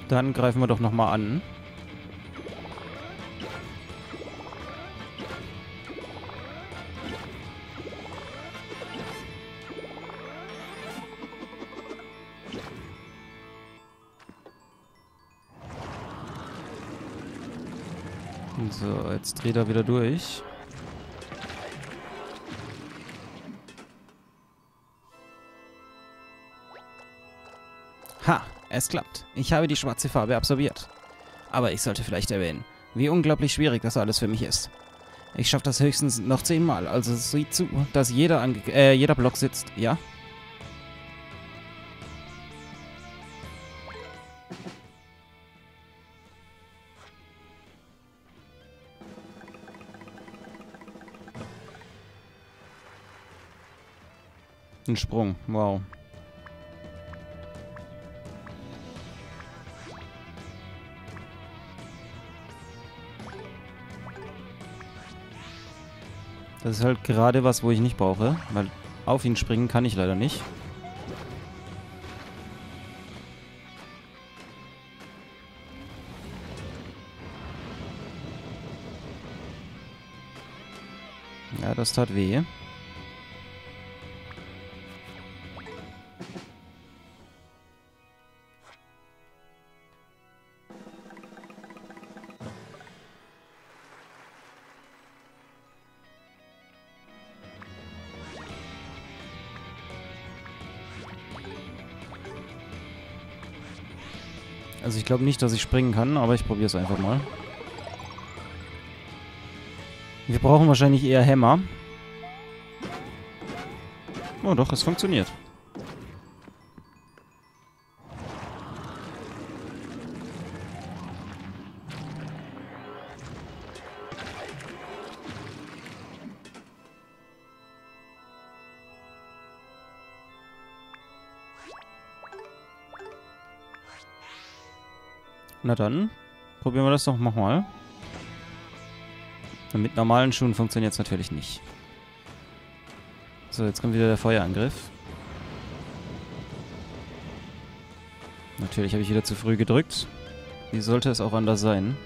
Dann greifen wir doch nochmal an. So, jetzt dreht er wieder durch. Ha, es klappt. Ich habe die schwarze Farbe absorbiert. Aber ich sollte vielleicht erwähnen, wie unglaublich schwierig das alles für mich ist. Ich schaffe das höchstens noch 10-mal, also sieh zu, dass jeder Block sitzt, ja? Ein Sprung, wow. Das ist halt gerade was, wo ich nicht brauche, weil auf ihn springen kann ich leider nicht. Ja, das tat weh. Also ich glaube nicht, dass ich springen kann, aber ich probiere es einfach mal. Wir brauchen wahrscheinlich eher Hämmer. Oh doch, es funktioniert. Na dann, probieren wir das doch nochmal. Mit normalen Schuhen funktioniert es natürlich nicht. So, jetzt kommt wieder der Feuerangriff. Natürlich habe ich wieder zu früh gedrückt. Wie sollte es auch anders sein?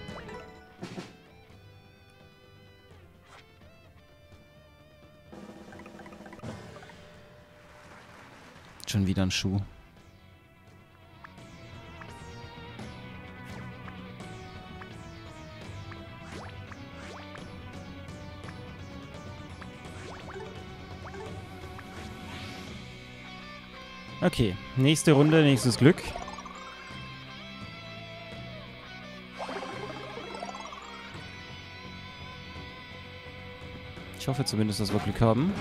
Schon wieder ein Schuh. Okay, nächste Runde, nächstes Glück. Ich hoffe zumindest, dass wir Glück haben.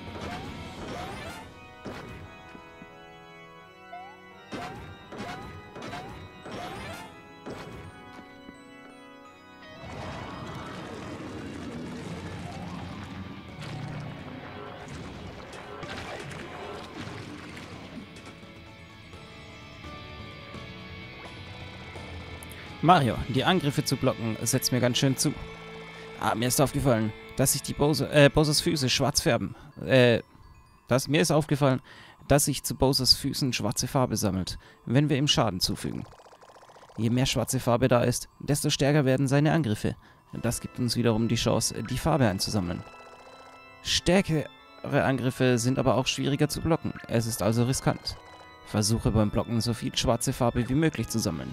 Mario, die Angriffe zu blocken, setzt mir ganz schön zu. Ah, mir ist aufgefallen, dass sich die Bowsers Füße schwarz färben. Mir ist aufgefallen, dass sich zu Bowsers Füßen schwarze Farbe sammelt, wenn wir ihm Schaden zufügen. Je mehr schwarze Farbe da ist, desto stärker werden seine Angriffe. Das gibt uns wiederum die Chance, die Farbe einzusammeln. Stärkere Angriffe sind aber auch schwieriger zu blocken. Es ist also riskant. Versuche beim Blocken so viel schwarze Farbe wie möglich zu sammeln.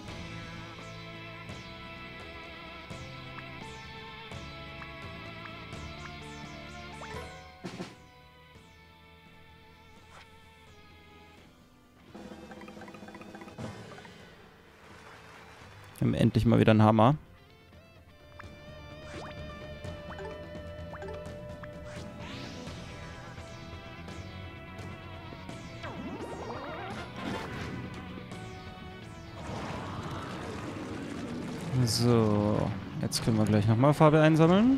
Wir haben endlich mal wieder einen Hammer. So, jetzt können wir gleich nochmal Farbe einsammeln.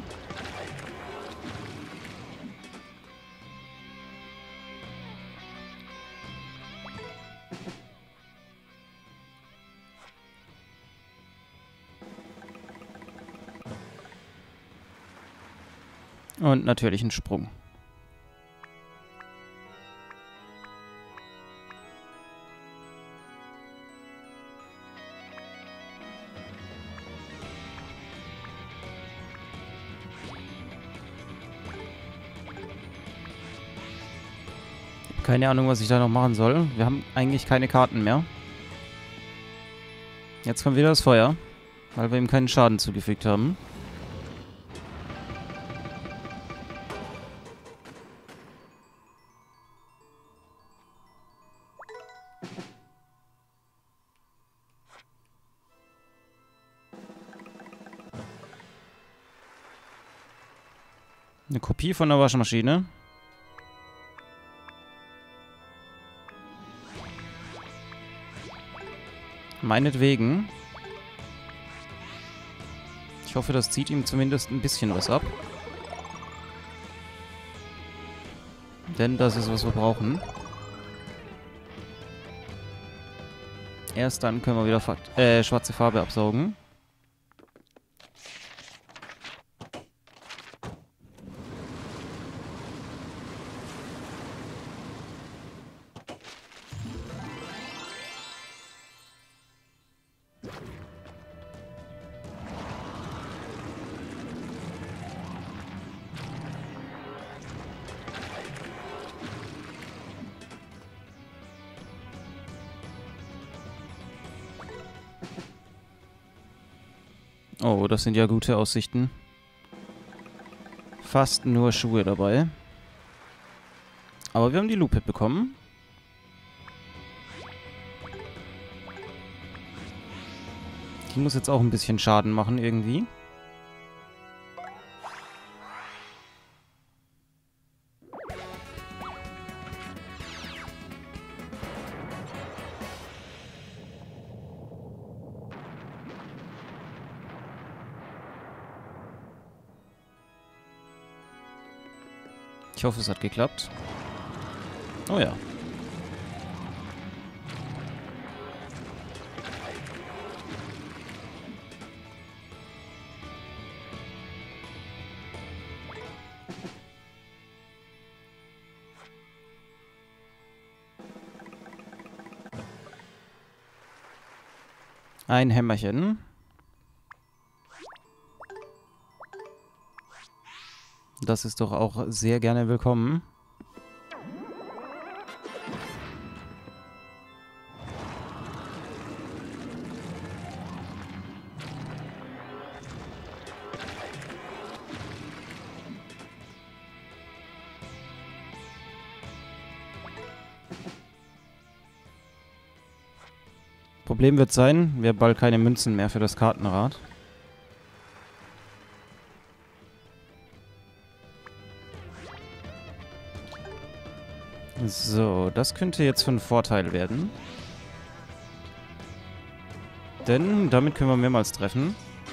Und natürlich ein Sprung. Keine Ahnung, was ich da noch machen soll. Wir haben eigentlich keine Karten mehr. Jetzt kommt wieder das Feuer, weil wir ihm keinen Schaden zugefügt haben. Eine Kopie von der Waschmaschine. Meinetwegen. Ich hoffe, das zieht ihm zumindest ein bisschen was ab. Denn das ist, was wir brauchen. Erst dann können wir wieder schwarze Farbe absaugen. Oh, das sind ja gute Aussichten. Fast nur Schuhe dabei. Aber wir haben die Lupe bekommen. Die muss jetzt auch ein bisschen Schaden machen irgendwie. Ich hoffe, es hat geklappt. Oh ja. Ein Hämmerchen. Das ist doch auch sehr gerne willkommen. Problem wird sein, wir haben bald keine Münzen mehr für das Kartenrad. So, das könnte jetzt von Vorteil werden. Denn damit können wir mehrmals treffen.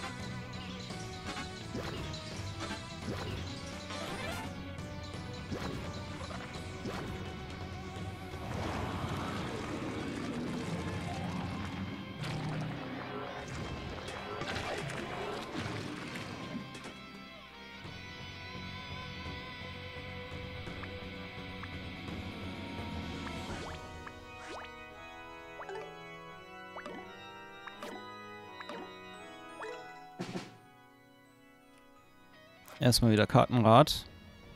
Erstmal wieder Kartenrad.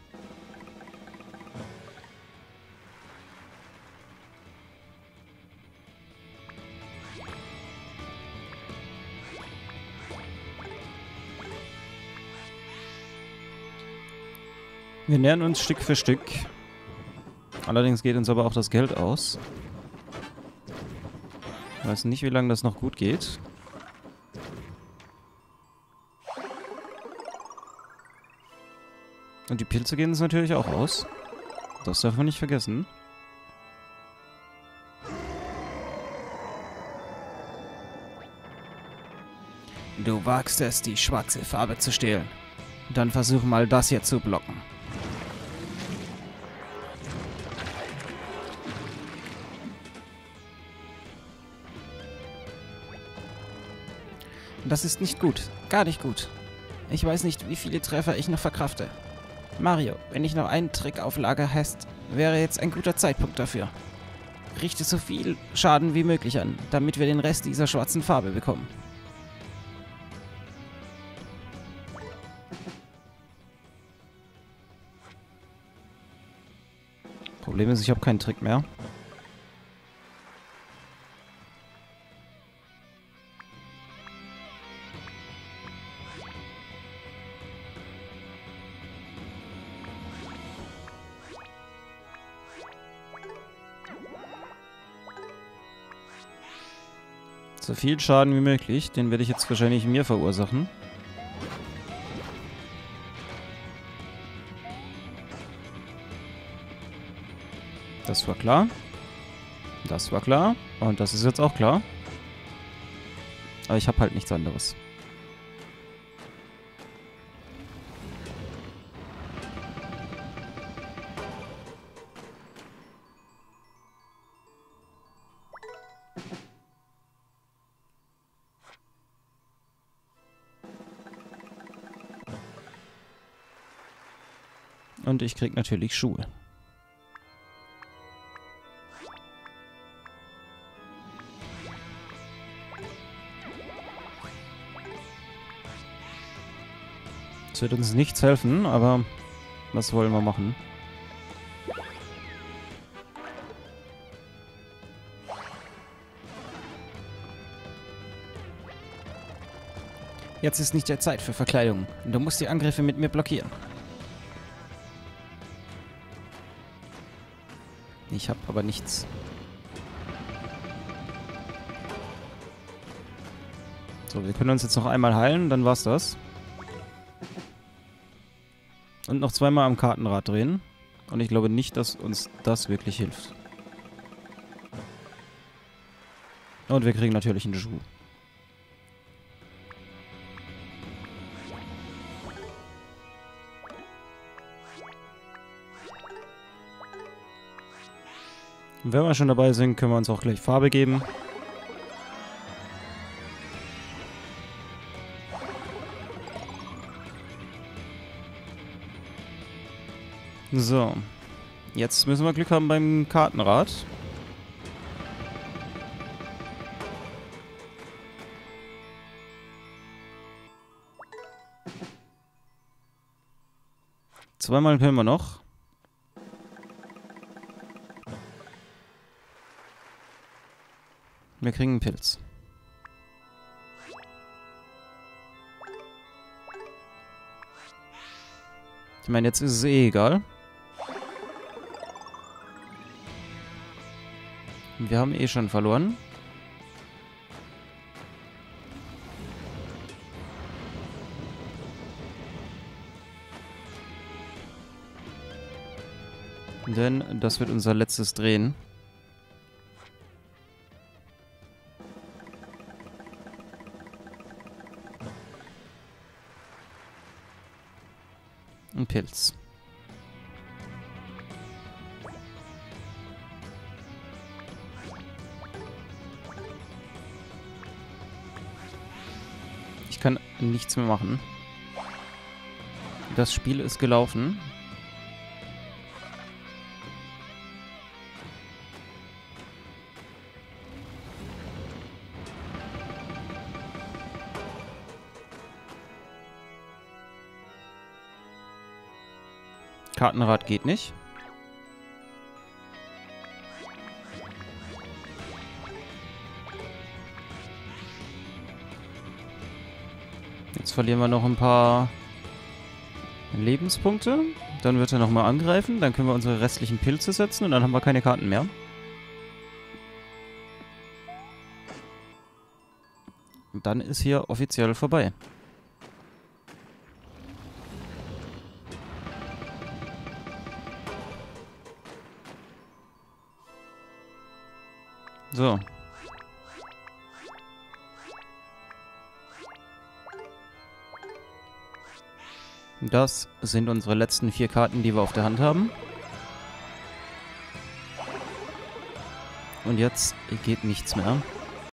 Wir nähern uns Stück für Stück. Allerdings geht uns aber auch das Geld aus. Ich weiß nicht, wie lange das noch gut geht. Und die Pilze gehen uns natürlich auch aus. Das darf man nicht vergessen. Du wagst es, die schwarze Farbe zu stehlen. Dann versuch mal, das hier zu blocken. Das ist nicht gut. Gar nicht gut. Ich weiß nicht, wie viele Treffer ich noch verkrafte. Mario, wenn ich noch einen Trick auf Lager hast, wäre jetzt ein guter Zeitpunkt dafür. Richte so viel Schaden wie möglich an, damit wir den Rest dieser schwarzen Farbe bekommen. Problem ist, ich habe keinen Trick mehr. So viel Schaden wie möglich, den werde ich jetzt wahrscheinlich mir verursachen. Das war klar. Das war klar. Und das ist jetzt auch klar. Aber ich habe halt nichts anderes. Und ich krieg natürlich Schuhe. Das wird uns nichts helfen, aber was wollen wir machen? Jetzt ist nicht der Zeit für Verkleidung. Du musst die Angriffe mit mir blockieren. Ich habe aber nichts. So, wir können uns jetzt noch einmal heilen, dann war's das. Und noch zweimal am Kartenrad drehen. Und ich glaube nicht, dass uns das wirklich hilft. Und wir kriegen natürlich einen Schuh. Und wenn wir schon dabei sind, können wir uns auch gleich Farbe geben. So. Jetzt müssen wir Glück haben beim Kartenrad. Zweimal können wir noch. Wir kriegen einen Pilz. Ich meine, jetzt ist es eh egal. Wir haben eh schon verloren. Denn das wird unser letztes Drehen. Ein Pilz. Ich kann nichts mehr machen. Das Spiel ist gelaufen. Kartenrad geht nicht. Jetzt verlieren wir noch ein paar Lebenspunkte. Dann wird er nochmal angreifen. Dann können wir unsere restlichen Pilze setzen und dann haben wir keine Karten mehr. Und dann ist hier offiziell vorbei. So. Das sind unsere letzten 4 Karten, die wir auf der Hand haben. Und jetzt geht nichts mehr.